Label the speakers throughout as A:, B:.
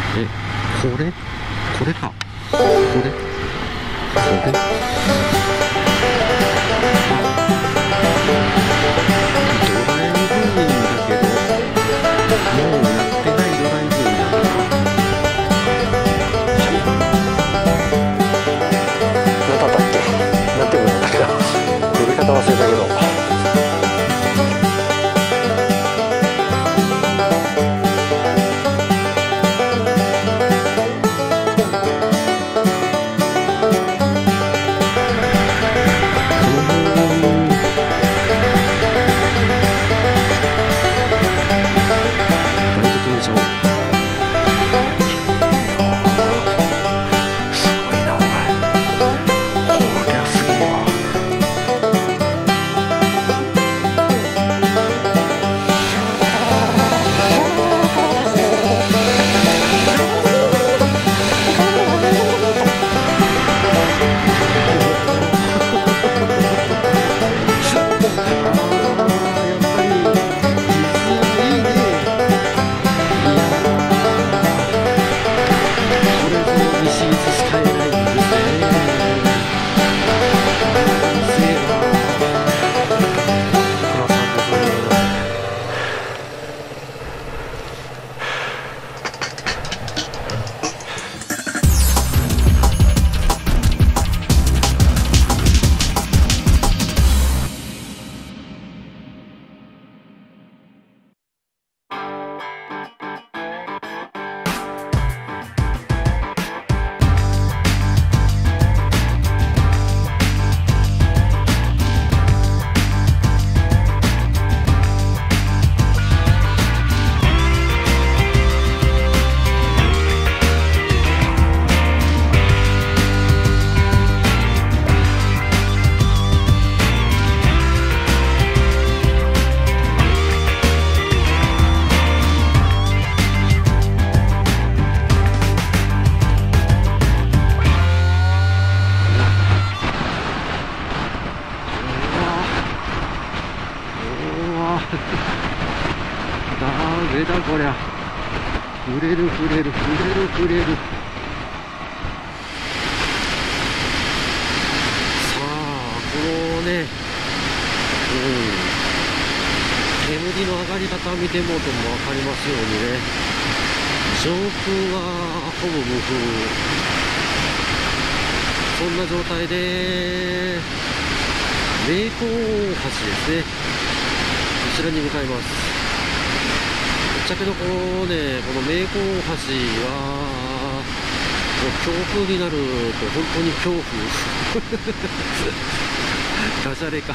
A: え、これか。これドライブインだけど、もうやってないドライブインなんだな。
B: 何だったっけ、なんて呼ぶんだったっけな、呼び方忘れたけど。
A: ダメだこりゃ。触れる。さあ、このね、煙の上がり方見てもうとも分かりますようにね、上空はほぼ無風、そんな状態で名港大橋ですね、こちらに向かいます。ぶっちゃけどこのね、この名港大橋はもう強風になると本当に恐怖ダジャレか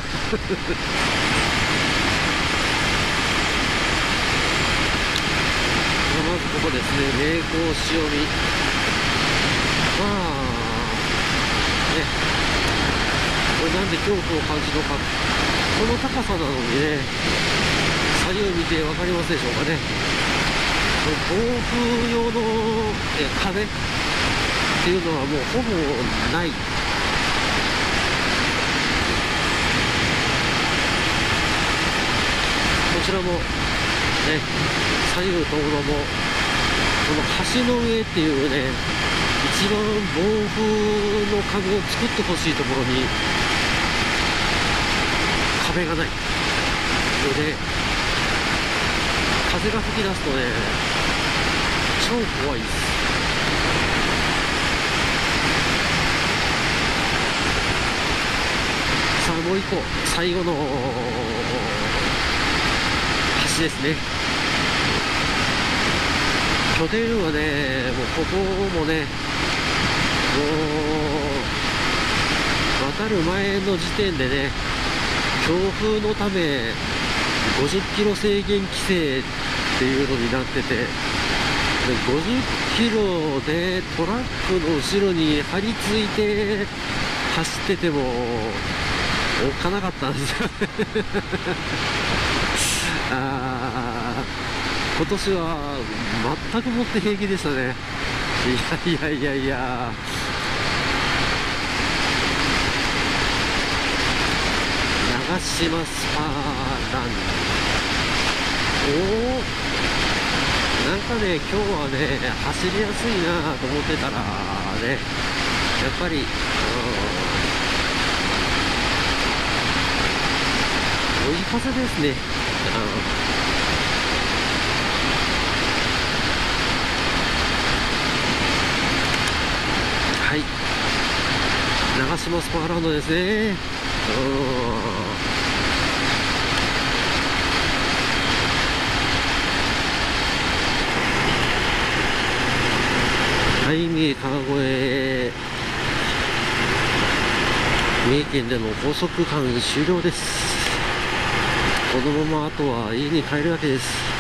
A: まずここですね、名港潮見。まあね、これなんで恐怖を感じるのか、この高さなのにね、左右見て分かりますでしょうかね。暴風用の壁っていうのはもうほぼない。こちらもね、左右ともどもこの橋の上っていうね、一番暴風の壁を作ってほしいところに壁がないので、風が吹き出すとね、超怖いです。さあ、もう一個、最後の橋ですね。拠点はね、もうここもね、もう渡る前の時点でね、強風のため50キロ制限規制っていうのになってて、で50キロでトラックの後ろに張り付いて走っててもおっかなかったんですよ今年は全くもって平気でしたね。いや長島スパーランド、 なんかね、今日はね、走りやすいなと思ってたらね、やっぱり、追い風ですね。はい。長島スパーランドですね。はい、三重川越、三重県での高速間終了です。このままあとは家に帰るわけです。